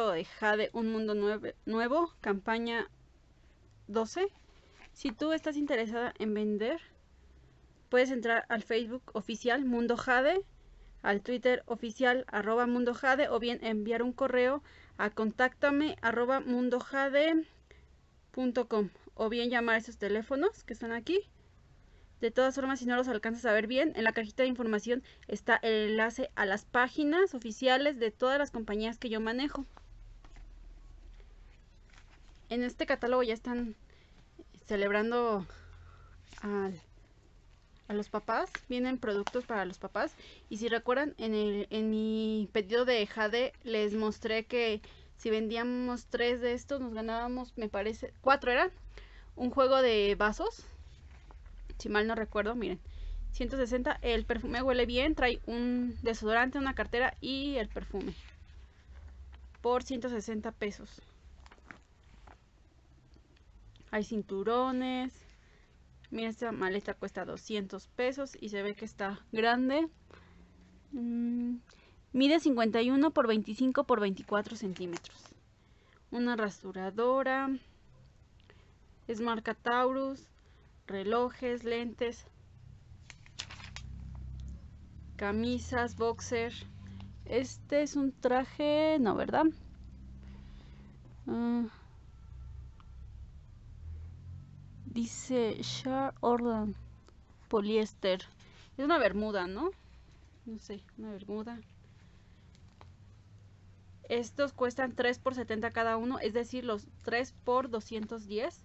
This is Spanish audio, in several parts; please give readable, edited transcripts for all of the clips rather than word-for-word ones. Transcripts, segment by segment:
catálogo de Jade Un Mundo Nuevo, campaña 12. Si tú estás interesada en vender, puedes entrar al Facebook oficial Mundo Jade, al Twitter oficial @mundojade, o bien enviar un correo a contáctame@mundojade.com, o bien llamar a esos teléfonos que están aquí. De todas formas, si no los alcanzas a ver bien, en la cajita de información está el enlace a las páginas oficiales de todas las compañías que yo manejo. En este catálogo ya están celebrando a los papás, vienen productos para los papás. Y si recuerdan, en mi pedido de Jade les mostré que si vendíamos 3 de estos nos ganábamos, me parece, 4 eran, un juego de vasos, si mal no recuerdo. Miren, 160. El perfume huele bien, trae un desodorante, una cartera y el perfume por 160 pesos. Hay cinturones. Mira, esta maleta cuesta 200 pesos y se ve que está grande. Mide 51 por 25 por 24 centímetros. Una rasuradora. Es marca Taurus. Relojes, lentes, camisas, boxer. Este es un traje, no, ¿verdad? Dice Shar Orlan poliéster. Es una bermuda, ¿no? No sé, una bermuda. Estos cuestan 3 por 70 cada uno, es decir, los 3 por 210.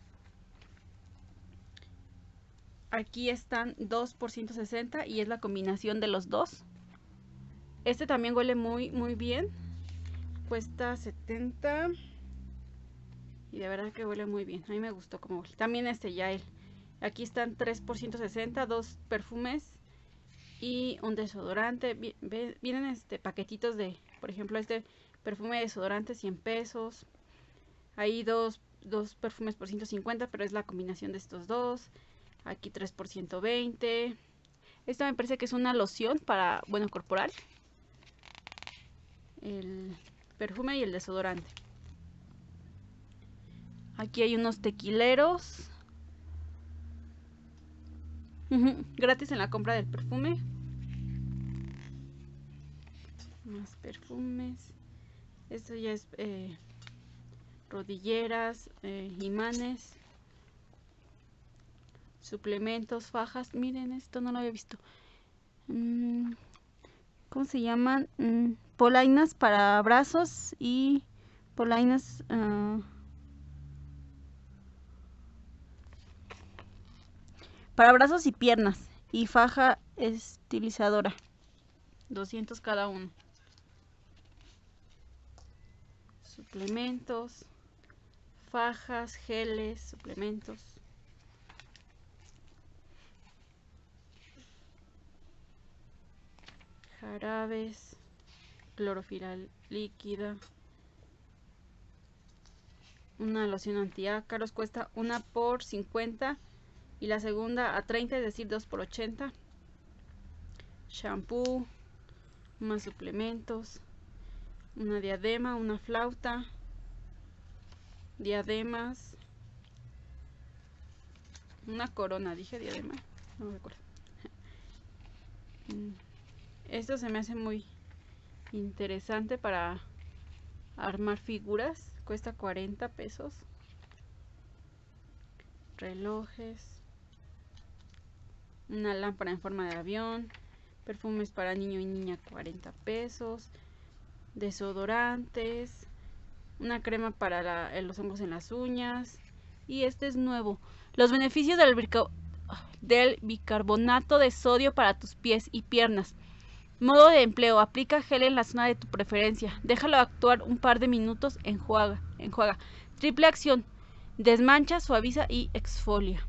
Aquí están 2 por 160 y es la combinación de los dos. Este también huele muy bien. Cuesta 70 y de verdad que huele muy bien. A mí me gustó como huele. También este Yael. Aquí están 3 por 160, 2 perfumes y un desodorante. Vienen paquetitos de, por ejemplo, este perfume de desodorante 100 pesos. Hay dos perfumes por 150, pero es la combinación de estos dos. Aquí 3 por 120. Esta me parece que es una loción para, bueno, corporal. El perfume y el desodorante. Aquí hay unos tequileros. Gratis en la compra del perfume. Más perfumes. Esto ya es rodilleras, imanes, suplementos, fajas. Miren, esto no lo había visto. ¿Cómo se llaman? Polainas para brazos y polainas para brazos y piernas, y faja estilizadora, 200 cada uno. Suplementos, fajas, geles, suplementos. Jarabes, clorofila líquida. Una loción antiácaros, cuesta una por 50 y la segunda a 30, es decir, 2 por 80. Shampoo, más suplementos, una diadema, una flauta, diademas, una corona, dije diadema, no me acuerdo. Esto se me hace muy interesante para armar figuras, cuesta 40 pesos. Relojes, una lámpara en forma de avión, perfumes para niño y niña, 40 pesos, desodorantes, una crema para los hongos en las uñas. Y este es nuevo: los beneficios del bicarbonato de sodio para tus pies y piernas. Modo de empleo: aplica gel en la zona de tu preferencia, déjalo actuar un par de minutos, enjuaga. Triple acción: desmancha, suaviza y exfolia.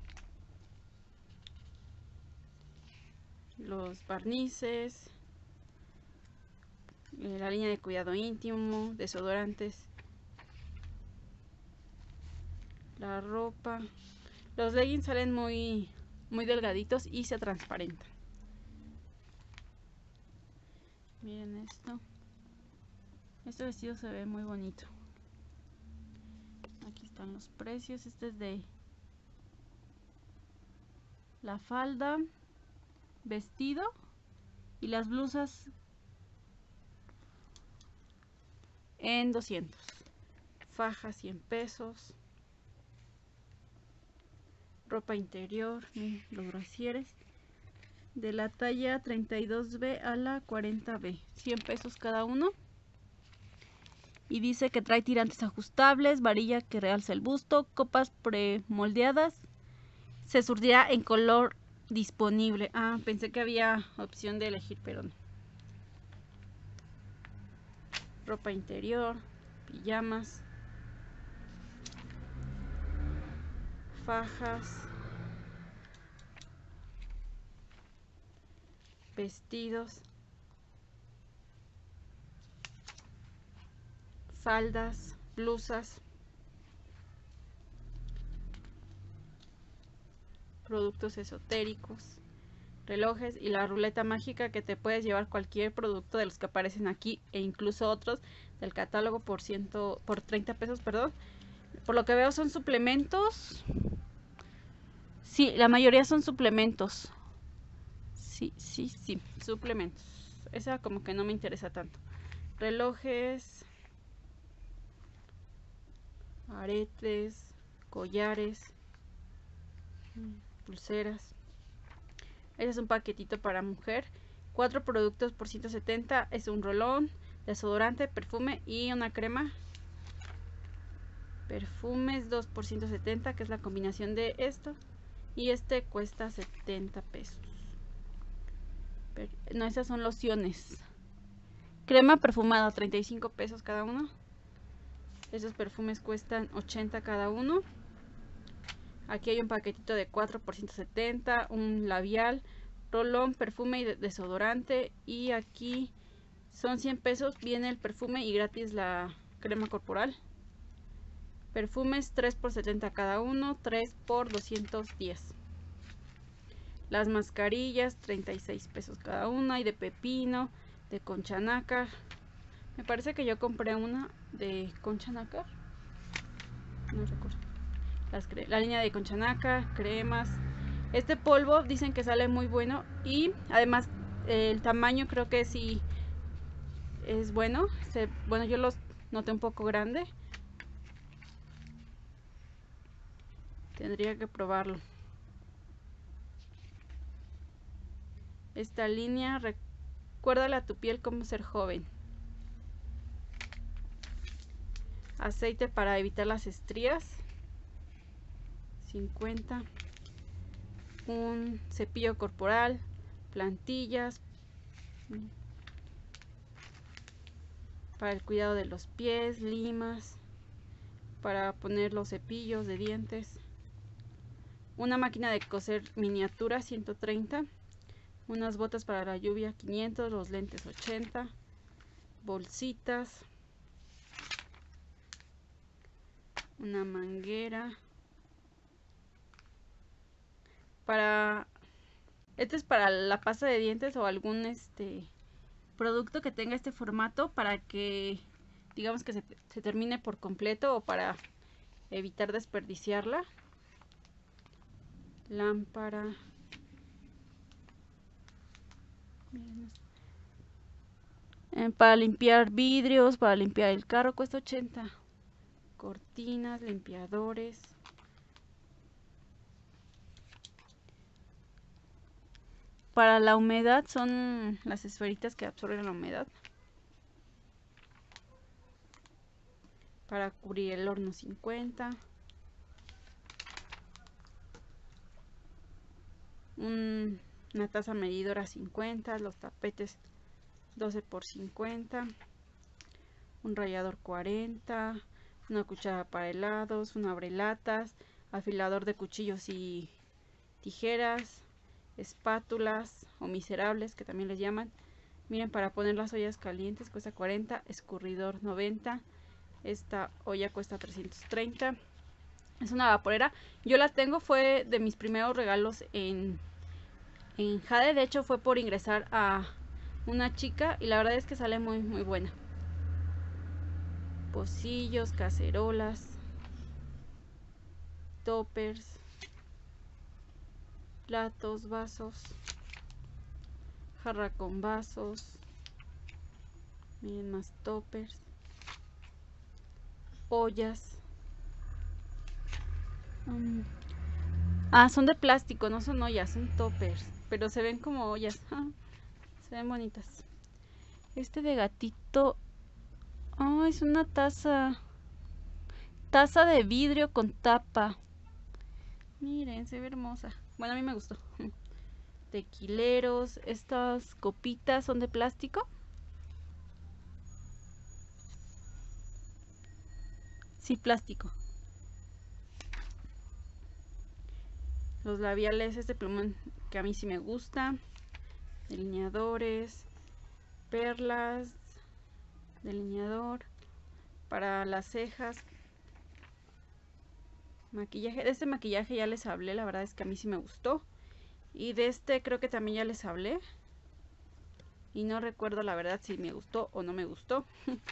Los barnices, la línea de cuidado íntimo, desodorantes, la ropa. Los leggings salen muy delgaditos y se transparentan. Miren esto. Este vestido se ve muy bonito. Aquí están los precios. Este es de la falda, vestido y las blusas en 200. Faja 100 pesos. Ropa interior, miren, los brasieres de la talla 32B a la 40B, 100 pesos cada uno. Y dice que trae tirantes ajustables, varilla que realza el busto, copas premoldeadas. Se surtirá en color disponible. Ah, pensé que había opción de elegir, pero no. Ropa interior, pijamas, fajas, vestidos, faldas, blusas, productos esotéricos, relojes y la ruleta mágica, que te puedes llevar cualquier producto de los que aparecen aquí e incluso otros del catálogo por 30 pesos, perdón. Por lo que veo son suplementos. Sí, la mayoría son suplementos. Sí, suplementos. Esa como que no me interesa tanto. Relojes, aretes, collares, pulseras. Ese es un paquetito para mujer. 4 productos por 170. Es un rolón, desodorante, perfume y una crema. Perfumes 2 por 170, que es la combinación de esto. Y este cuesta 70 pesos. No, esas son lociones. Crema perfumada, 35 pesos cada uno. Esos perfumes cuestan 80 cada uno. Aquí hay un paquetito de 4 por 170, un labial, rolón, perfume y desodorante. Y aquí son 100 pesos, viene el perfume y gratis la crema corporal. Perfumes 3 por 70 cada uno, 3 por 210. Las mascarillas 36 pesos cada una, y de pepino, de concha nácar. Me parece que yo compré una de concha nácar, no recuerdo. La línea de concha nácar, cremas. Este polvo dicen que sale muy bueno, y además el tamaño creo que sí es bueno. Bueno, yo los noté un poco grande. Tendría que probarlo. Esta línea, recuérdale a tu piel cómo ser joven. Aceite para evitar las estrías, 50. Un cepillo corporal, plantillas para el cuidado de los pies, limas para poner los cepillos de dientes, una máquina de coser miniatura, 130. Unas botas para la lluvia, 500. Los lentes, 80. Bolsitas, una manguera para... Este es para la pasta de dientes o algún producto que tenga este formato, para que digamos que se termine por completo, o para evitar desperdiciarla. Lámpara. Para limpiar vidrios, para limpiar el carro, cuesta 80. Cortinas, limpiadores. Para la humedad son las esferitas que absorben la humedad. Para cubrir el horno, 50. Una taza medidora, 50. Los tapetes, 12 por 50. Un rallador, 40. Una cuchara para helados, un abrelatas, afilador de cuchillos y tijeras, espátulas o miserables, que también les llaman. Miren, para poner las ollas calientes cuesta 40. Escurridor, 90. Esta olla cuesta 330. Es una vaporera. Yo la tengo, fue de mis primeros regalos en Jade. De hecho, fue por ingresar a una chica, y la verdad es que sale muy muy buena. pocillos, cacerolas, toppers, platos, vasos, jarra con vasos. Miren, más toppers, ollas. Son de plástico, no son ollas, son toppers, pero se ven como ollas. Se ven bonitas. Este de gatito, es una taza de vidrio con tapa. Miren, se ve hermosa. Bueno, a mí me gustó. Tequileros, estas copitas son de plástico. Sí, plástico. Los labiales, este plumón que a mí sí me gusta. Delineadores, perlas, delineador para las cejas. Maquillaje, de este maquillaje ya les hablé, la verdad es que a mí sí me gustó. Y de este creo que también ya les hablé. Y no recuerdo la verdad si me gustó o no me gustó.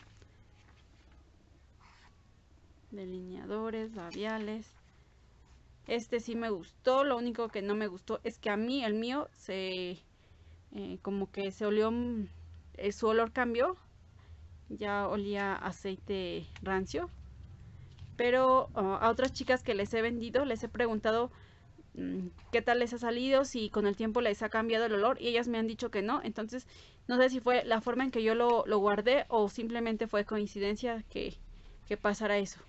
Delineadores, labiales. Este sí me gustó, lo único que no me gustó es que a mí, el mío, como que se olió, su olor cambió. Ya olía aceite rancio. Pero a otras chicas que les he vendido, les he preguntado qué tal les ha salido, si con el tiempo les ha cambiado el olor, y ellas me han dicho que no. Entonces no sé si fue la forma en que yo lo guardé o simplemente fue coincidencia que pasara eso.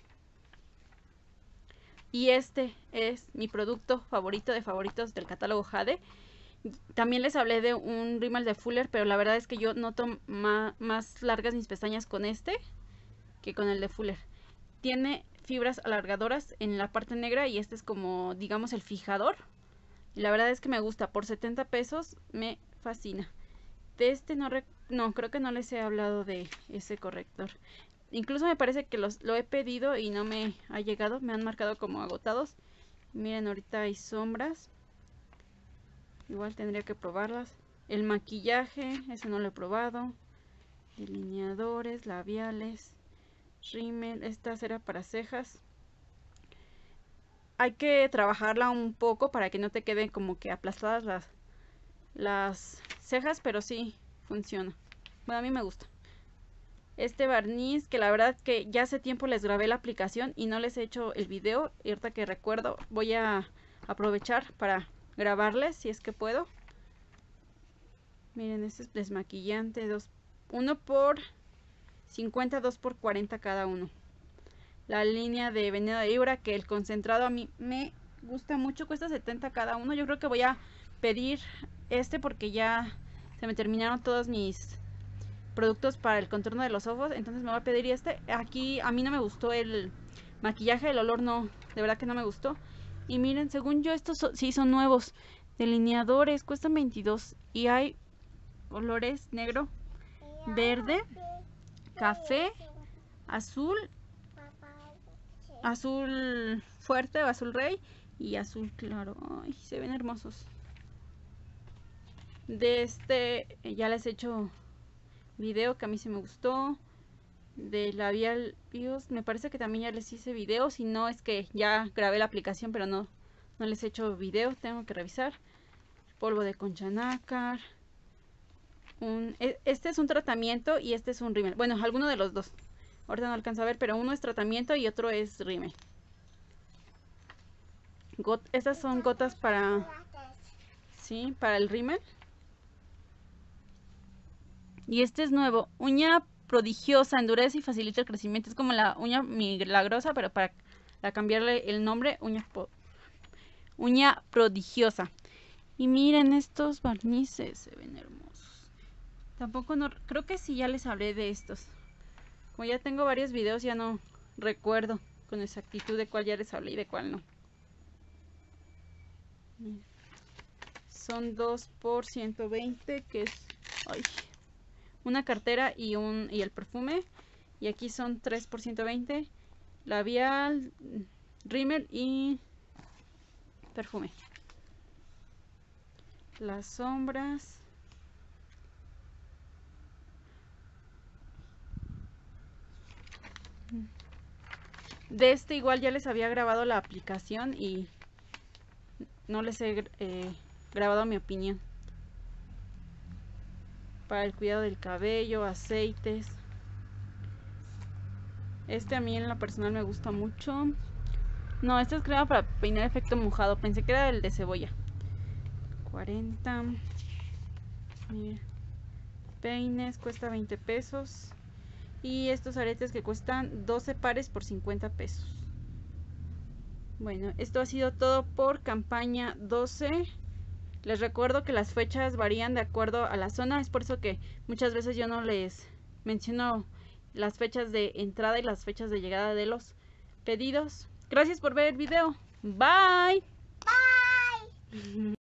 Y este es mi producto favorito de favoritos del catálogo Jade. También les hablé de un rímel de Fuller, pero la verdad es que yo noto más largas mis pestañas con este que con el de Fuller. Tiene fibras alargadoras en la parte negra y este es como, digamos, el fijador. Y la verdad es que me gusta. Por 70 pesos me fascina. De este no, creo que no les he hablado de ese corrector. Incluso me parece que lo he pedido y no me ha llegado. Me han marcado como agotados. Miren, ahorita hay sombras. Igual tendría que probarlas. El maquillaje, ese no lo he probado. Delineadores, labiales, rímel. Esta cera para cejas. Hay que trabajarla un poco para que no te queden como que aplastadas las cejas, pero sí funciona. Bueno, a mí me gusta. Este barniz, que la verdad que ya hace tiempo les grabé la aplicación y no les he hecho el video. Y ahorita que recuerdo voy a aprovechar para grabarles si es que puedo. Miren, este es desmaquillante, 1 por 50, 2 por 40 cada uno. La línea de veneno de víbora, que el concentrado a mí me gusta mucho, cuesta 70 cada uno. Yo creo que voy a pedir este porque ya se me terminaron todos mis productos para el contorno de los ojos, entonces me voy a pedir este. Aquí a mí no me gustó el maquillaje, el olor no, de verdad que no me gustó. Y miren, según yo estos sí son nuevos. Delineadores, cuestan 22 y hay olores negro, verde, café, azul fuerte o azul rey y azul claro. Ay, se ven hermosos. De este ya les he hecho video que a mí sí me gustó. De labial Bios me parece que también ya les hice video. Si no es que ya grabé la aplicación pero no les he hecho video, tengo que revisar. Polvo de concha nácar. Este es un tratamiento y este es un rímel. Bueno, alguno de los dos. Ahorita no alcanzo a ver, pero uno es tratamiento y otro es rímel. Estas son gotas para el rímel. Y este es nuevo. Uña prodigiosa, endurece y facilita el crecimiento. Es como la uña milagrosa, pero para cambiarle el nombre, uña prodigiosa. Y miren estos barnices, se ven hermosos. Tampoco creo que sí ya les hablé de estos. Como ya tengo varios videos, ya no recuerdo con exactitud de cuál ya les hablé y de cuál no. Son 2 por 120, que es una cartera y el perfume. Y aquí son 3 por 120, labial, rímel y perfume. Las sombras. De este igual ya les había grabado la aplicación y no les he grabado mi opinión. Para el cuidado del cabello, aceites. Este a mí en lo personal me gusta mucho. No, este es crema para peinar efecto mojado. Pensé que era el de cebolla. 40. Mira. Peines, cuesta 20 pesos. Y estos aretes que cuestan 12 pares por 50 pesos. Bueno, esto ha sido todo por campaña 12. Les recuerdo que las fechas varían de acuerdo a la zona. Es por eso que muchas veces yo no les menciono las fechas de entrada y las fechas de llegada de los pedidos. Gracias por ver el video. Bye. Bye.